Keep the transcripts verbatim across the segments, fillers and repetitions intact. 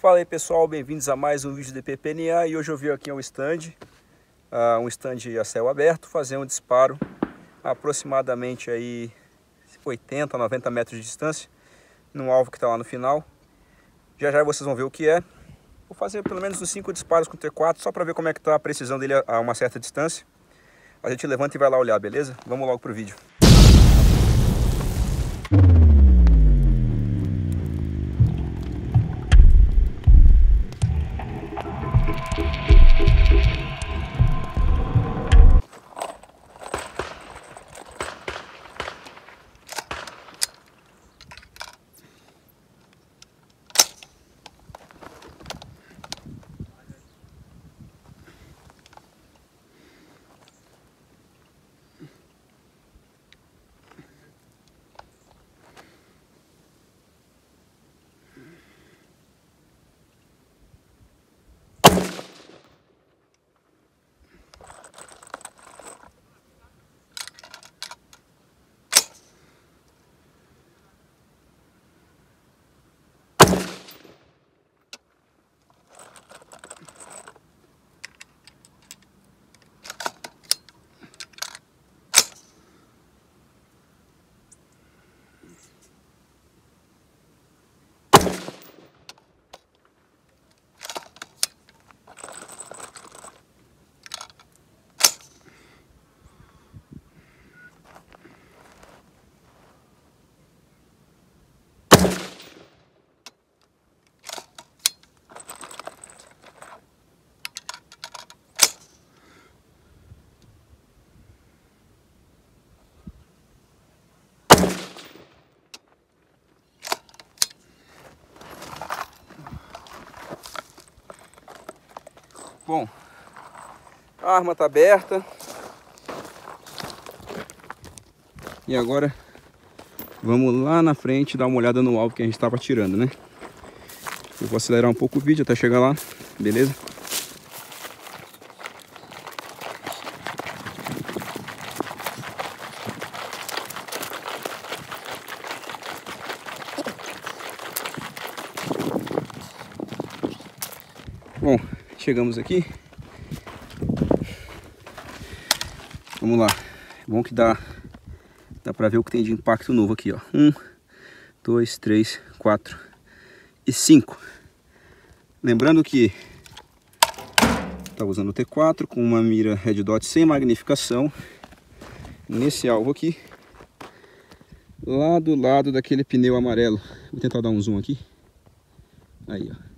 Fala aí pessoal, bem-vindos a mais um vídeo de P P N A e hoje eu vim aqui ao stand, uh, um stand a céu aberto, fazer um disparo a aproximadamente aí oitenta, noventa metros de distância, num alvo que está lá no final. Já já vocês vão ver o que é. Vou fazer pelo menos uns cinco disparos com o T quatro, só para ver como é que está a precisão dele a uma certa distância. A gente levanta e vai lá olhar, beleza? Vamos logo pro vídeo. Bom, a arma está aberta e agora vamos lá na frente dar uma olhada no alvo que a gente estava tirando, né? Eu vou acelerar um pouco o vídeo até chegar lá, beleza? Bom, chegamos aqui. Vamos lá. É bom que dá, dá pra ver o que tem de impacto novo aqui, ó. Um, dois, três, quatro e cinco. Lembrando que tá usando o T quatro com uma mira Red Dot sem magnificação. Nesse alvo aqui. Lá do lado daquele pneu amarelo. Vou tentar dar um zoom aqui. Aí, ó.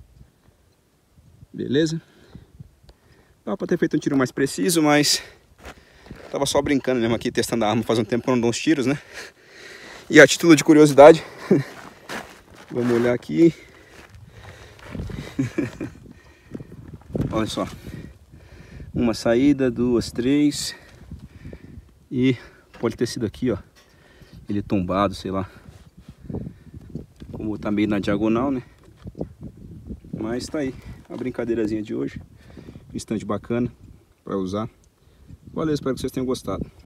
Beleza? Dá pra ter feito um tiro mais preciso, mas tava só brincando mesmo aqui, testando a arma. Faz um tempo que eu não dou uns tiros, né? E a título de curiosidade, vamos olhar aqui. Olha só. Uma saída, duas, três. E pode ter sido aqui, ó. Ele tombado, sei lá. Como tá meio na diagonal, né? Mas tá aí. A brincadeirazinha de hoje, um stand bacana para usar. Valeu, espero que vocês tenham gostado.